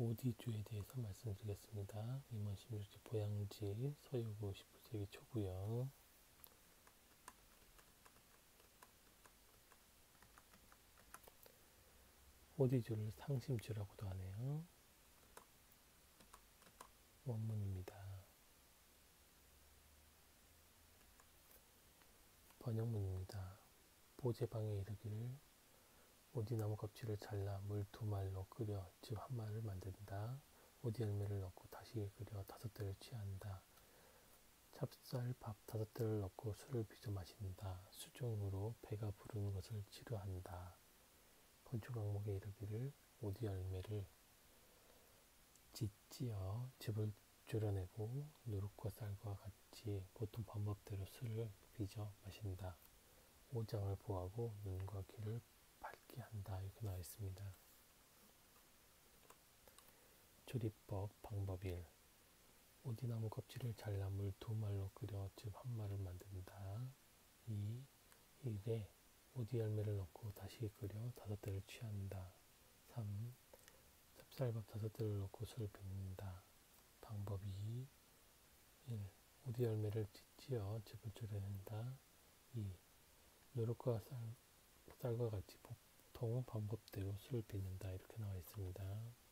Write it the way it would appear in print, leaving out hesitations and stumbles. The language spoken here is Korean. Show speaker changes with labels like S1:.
S1: 오디주에 대해서 말씀드리겠습니다. 임원 16지 보양지 서유구 19세기 초고요. 오디주를 상심주라고도 하네요. 원문입니다. 번역문입니다. 보제방에 이르기를 오디나무 껍질을 잘라 물 2말로 끓여 즉 1말을 만든다. 오디 열매를 넣고 다시 끓여 5대를 취한다. 찹쌀밥 5대를 넣고 술을 빚어 마신다. 수종으로 배가 부르는 것을 치료한다. 건축 항목에 이르기를 오디 열매를 찢어 즙을 졸여내고 누룩과 쌀과 같이 보통 방법대로 술을 빚어 마신다. 오장을 보하고 눈과 귀를 밝게 한다. 이렇게 나와 있습니다. 조리법 방법 1. 오디나무 껍질을 잘라 물 2말로 끓여 즙 1말을 만든다. 2. 1에 오디 열매를 넣고 다시 끓여 5대를 취한다. 3. 찹쌀밥 5대를 넣고 술을 빚는다. 방법 2. 1. 오디 열매를 찢어 즙을 졸여낸다. 2. 누룩과 쌀과 같이 보통 방법대로 술을 빚는다. 이렇게 나와 있습니다.